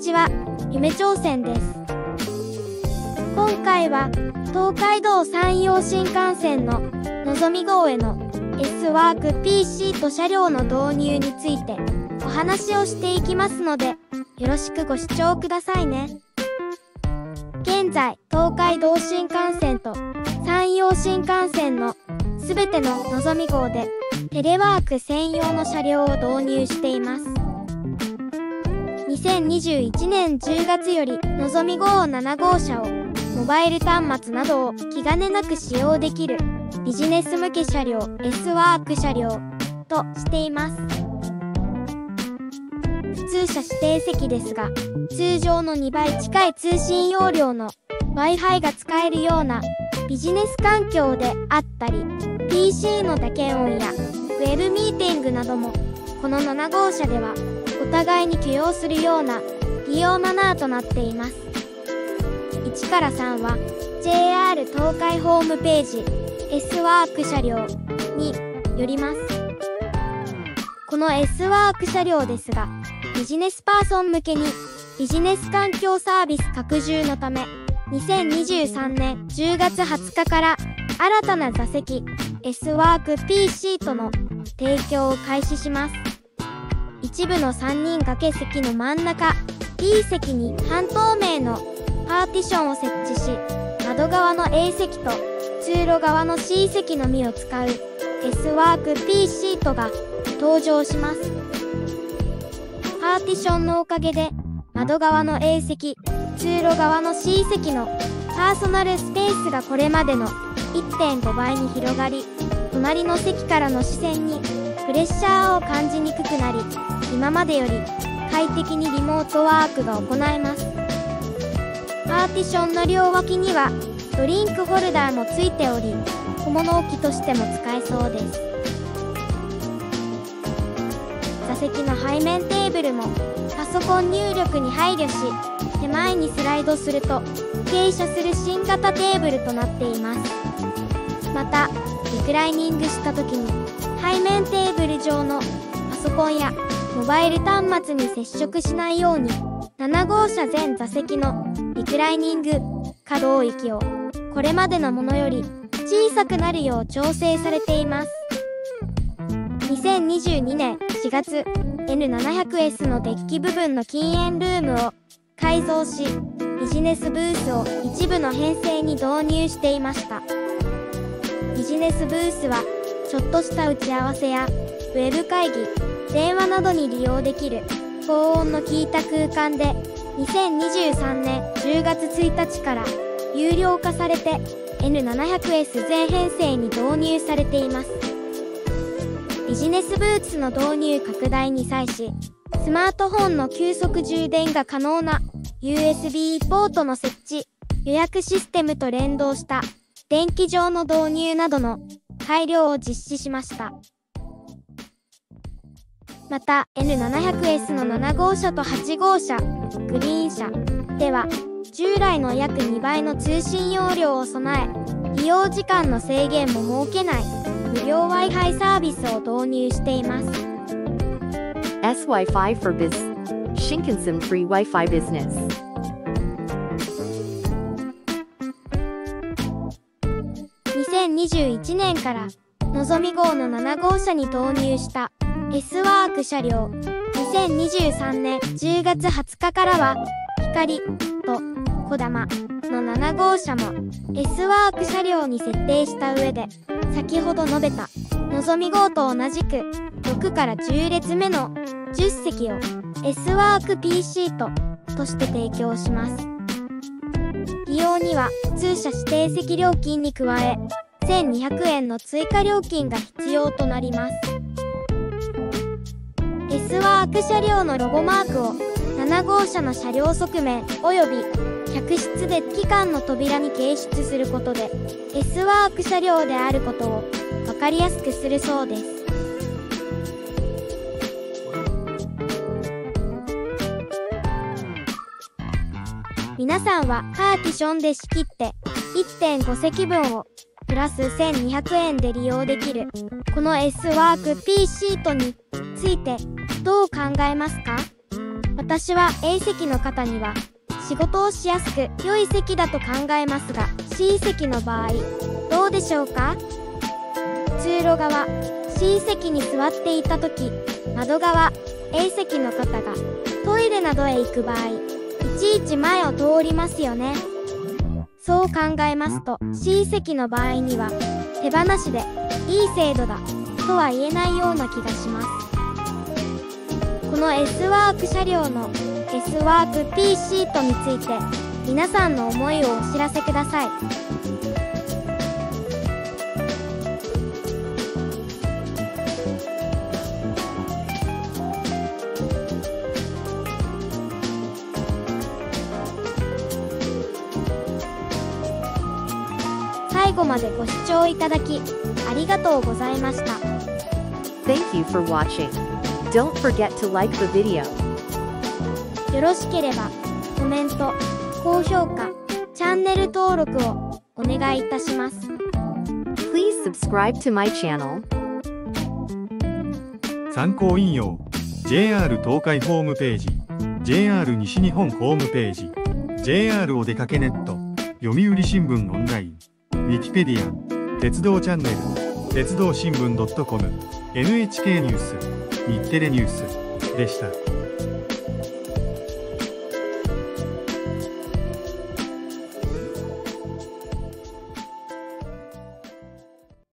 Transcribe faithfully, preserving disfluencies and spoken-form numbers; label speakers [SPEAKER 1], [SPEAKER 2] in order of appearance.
[SPEAKER 1] ちは、夢挑戦です。今回は、東海道山陽新幹線ののぞみ号への S ワーク ピーシー と車両の導入についてお話をしていきますので、よろしくご視聴くださいね。現在、東海道新幹線と山陽新幹線のすべてののぞみ号でテレワーク専用の車両を導入しています。にせんにじゅういちねんじゅうがつよりのぞみ号なな号車をモバイル端末などを気兼ねなく使用できるビジネス向け車両 S ワーク車両としています。普通車指定席ですが、通常のにばい近い通信容量の Wi-Fi が使えるようなビジネス環境であったり、ピーシー の打鍵音やウェブミーティングなどもこのなな号車ではお互いに許容するような利用マナーとなっています。いちからさんは ジェイアール 東海ホームページ S ワーク車両によります。この S ワーク車両ですが、ビジネスパーソン向けにビジネス環境サービス拡充のため、にせんにじゅうさんねんじゅうがつはつかから新たな座席 S ワーク ピーシー との提供を開始します。一部のさんにん掛け席の真ん中 B 席に半透明のパーティションを設置し、窓側の A 席と通路側の C 席のみを使う S ワーク ピーシー とが登場します。パーティションのおかげで窓側の A 席、通路側の C 席のパーソナルスペースがこれまでの いってんごばいに広がり、隣の席からの視線にプレッシャーを感じにくくなり、今までより快適にリモートワークが行えます。パーティションの両脇にはドリンクホルダーもついており、小物置きとしても使えそうです。座席の背面テーブルもパソコン入力に配慮し、手前にスライドすると傾斜する新型テーブルとなっています。また、リクライニングした時に背面テーブル上のパソコンやモバイル端末に接触しないように、なな号車全座席のリクライニング可動域をこれまでのものより小さくなるよう調整されています。にせんにじゅうにねんしがつ、エヌななひゃくエス のデッキ部分の禁煙ルームを改造し、ビジネスブースを一部の編成に導入していました。ビジネスブースはちょっとした打ち合わせやウェブ会議、電話などに利用できる高音の効いた空間で、にせんにじゅうさんねんじゅうがつついたちから有料化されて エヌななひゃくエス 全編成に導入されています。ビジネスブーツの導入拡大に際し、スマートフォンの急速充電が可能な ユーエスビー ポートの設置、予約システムと連動した電気上の導入などの改良を実施しました。また エヌななひゃくエス のなな号車とはち号車、グリーン車では従来の約にばいの通信容量を備え、利用時間の制限も設けない無料 Wi-Fi サービスを導入しています。
[SPEAKER 2] S Wi-Fi for Biz Shinkansen Free Wi-Fi Business。
[SPEAKER 1] にせんにじゅういちねんからのぞみ号のなな号車に導入したS ワーク車両、にせんにじゅうさんねんじゅうがつはつかからは光とこだまのなな号車も S ワーク車両に設定した上で、先ほど述べたのぞみ号と同じくろくからじゅう列目のじゅっ席を S ワーク ピーシー ととして提供します。利用には普通車指定席料金に加えせんにひゃくえんの追加料金が必要となります。S ワーク車両のロゴマークをなな号車の車両側面および客室デッキ間の扉に掲出することで S ワーク車両であることを分かりやすくするそうです。皆さんはパーティションで仕切って いってんご 席分をプラスせんにひゃくえんで利用できるこの S ワーク ピーシー とについてどう考えますか？ 私は A 席の方には仕事をしやすく良い席だと考えますが、 C 席の場合どうでしょうか？通路側 C 席に座っていた時、窓側 A 席の方がトイレなどへ行く場合、いちいち前を通りますよね。そう考えますと C 席の場合には手放しでいい制度だとは言えないような気がします。この S ワーク車両の S ワーク P シートについて皆さんの思いをお知らせください。最後までご視聴いただきありがとうございました。
[SPEAKER 2] Thank you for watching. Don't forget to like the video.
[SPEAKER 1] よろしければコメント、高評価、チャンネル登録をお願いいたします。
[SPEAKER 2] Please subscribe to my channel.
[SPEAKER 3] 参考引用 ジェイアール 東海ホームページ ジェイアール 西日本ホームページ ジェイアール おでかけネット読売新聞オンラインウィキペディア鉄道チャンネル鉄道新聞 .com エヌエイチケー ニュース日テレニュースでした。